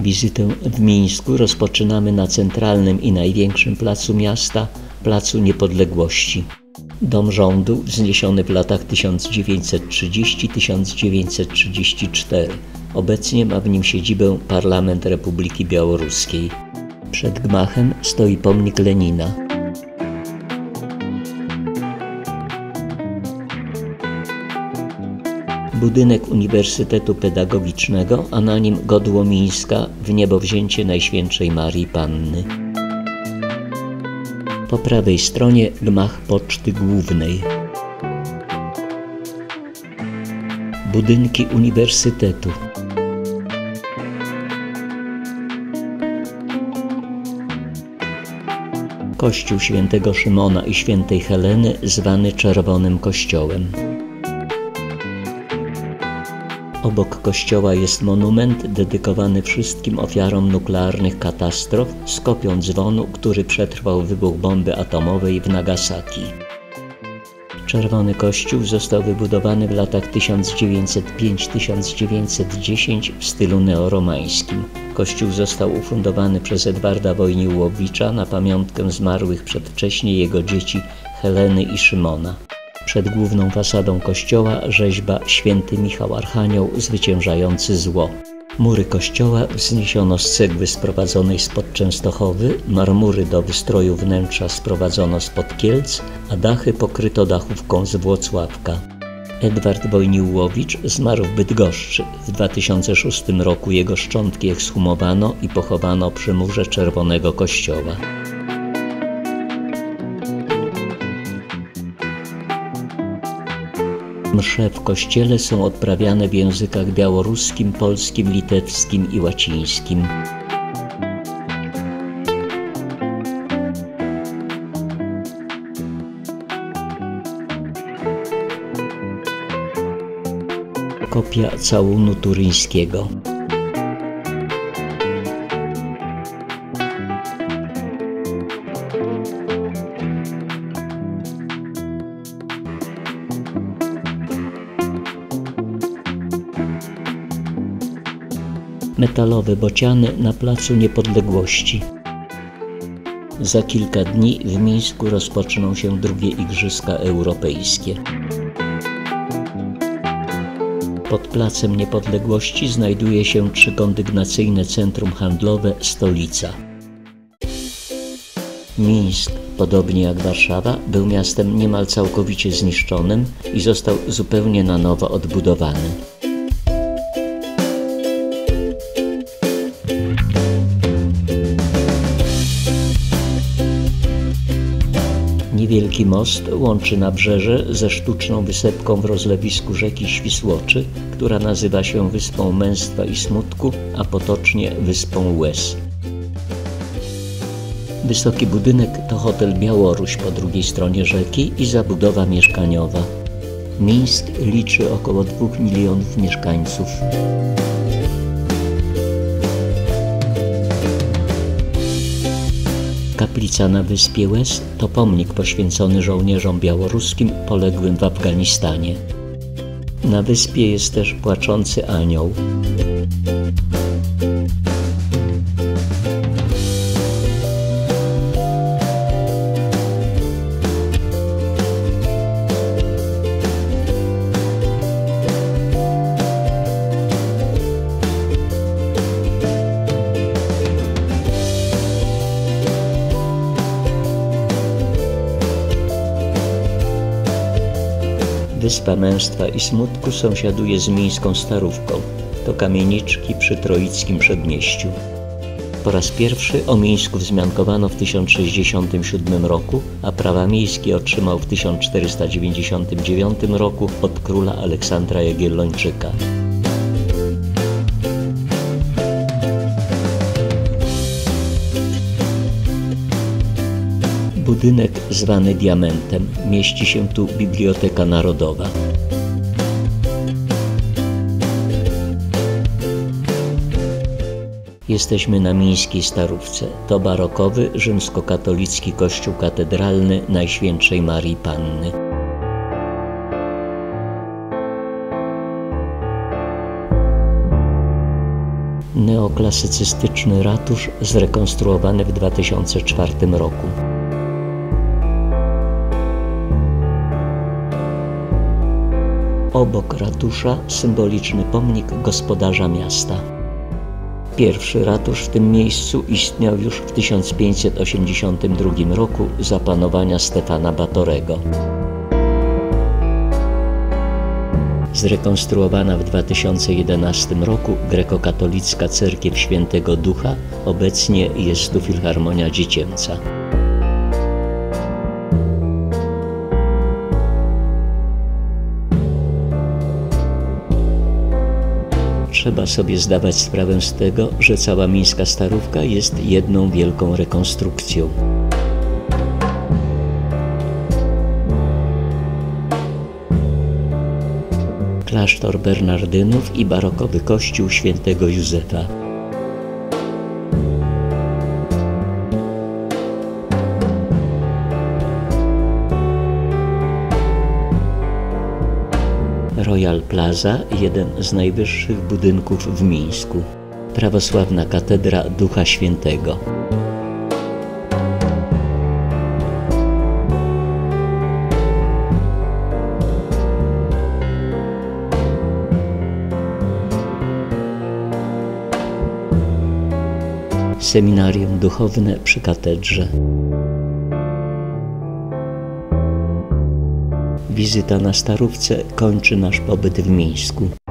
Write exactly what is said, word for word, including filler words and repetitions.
Wizytę w Mińsku rozpoczynamy na centralnym i największym placu miasta, Placu Niepodległości. Dom rządu wzniesiony w latach tysiąc dziewięćset trzydziestym do tysiąc dziewięćset trzydziestego czwartego. Obecnie ma w nim siedzibę Parlament Republiki Białoruskiej. Przed gmachem stoi pomnik Lenina. Budynek Uniwersytetu Pedagogicznego, a na nim godło Mińska w niebowzięcie Najświętszej Marii Panny. Po prawej stronie gmach Poczty Głównej. Budynki Uniwersytetu. Kościół Świętego Szymona i Świętej Heleny, zwany Czerwonym Kościołem. Obok kościoła jest monument dedykowany wszystkim ofiarom nuklearnych katastrof z kopią dzwonu, który przetrwał wybuch bomby atomowej w Nagasaki. Czerwony Kościół został wybudowany w latach tysiąc dziewięćset piąty do tysiąc dziewięćset dziesiątego w stylu neoromańskim. Kościół został ufundowany przez Edwarda Wojniłowicza na pamiątkę zmarłych przedwcześnie jego dzieci Heleny i Szymona. Przed główną fasadą kościoła rzeźba Święty Michał Archanioł zwyciężający zło. Mury kościoła wzniesiono z cegły sprowadzonej spod Częstochowy, marmury do wystroju wnętrza sprowadzono spod Kielc, a dachy pokryto dachówką z Włocławka. Edward Wojniłowicz zmarł w Bydgoszczy. W dwa tysiące szóstym roku jego szczątki ekshumowano i pochowano przy murze Czerwonego Kościoła. Msze w kościele są odprawiane w językach białoruskim, polskim, litewskim i łacińskim. Kopia całunu turyńskiego. Metalowe bociany na Placu Niepodległości. Za kilka dni w Mińsku rozpoczną się drugie Igrzyska Europejskie. Pod Placem Niepodległości znajduje się trzykondygnacyjne centrum handlowe Stolica. Mińsk, podobnie jak Warszawa, był miastem niemal całkowicie zniszczonym i został zupełnie na nowo odbudowany. Niewielki most łączy nabrzeże ze sztuczną wysepką w rozlewisku rzeki Świsłoczy, która nazywa się Wyspą Męstwa i Smutku, a potocznie Wyspą Łez. Wysoki budynek to hotel Białoruś po drugiej stronie rzeki i zabudowa mieszkaniowa. Mińsk liczy około dwóch milionów mieszkańców. Kaplica na Wyspie Łez to pomnik poświęcony żołnierzom białoruskim poległym w Afganistanie. Na wyspie jest też płaczący anioł. Wyspa Męstwa i Smutku sąsiaduje z mińską Starówką. To kamieniczki przy Troickim Przedmieściu. Po raz pierwszy o Mińsku wzmiankowano w tysiąc sześćdziesiątym siódmym roku, a prawa miejskie otrzymał w tysiąc czterysta dziewięćdziesiątym dziewiątym roku od króla Aleksandra Jagiellończyka. Budynek zwany Diamentem. Mieści się tu Biblioteka Narodowa. Jesteśmy na mińskiej Starówce. To barokowy, rzymskokatolicki kościół katedralny Najświętszej Marii Panny. Neoklasycystyczny ratusz zrekonstruowany w dwa tysiące czwartym roku. Obok ratusza symboliczny pomnik gospodarza miasta. Pierwszy ratusz w tym miejscu istniał już w tysiąc pięćset osiemdziesiątym drugim roku za panowania Stefana Batorego. Zrekonstruowana w dwa tysiące jedenastym roku grekokatolicka cerkiew Świętego Ducha, obecnie jest tu Filharmonia Dziecięca. Trzeba sobie zdawać sprawę z tego, że cała mińska Starówka jest jedną wielką rekonstrukcją. Klasztor Bernardynów i barokowy kościół Świętego Józefa. Royal Plaza, jeden z najwyższych budynków w Mińsku. Prawosławna katedra Ducha Świętego. Seminarium duchowne przy katedrze. Wizyta na Starówce kończy nasz pobyt w Mińsku.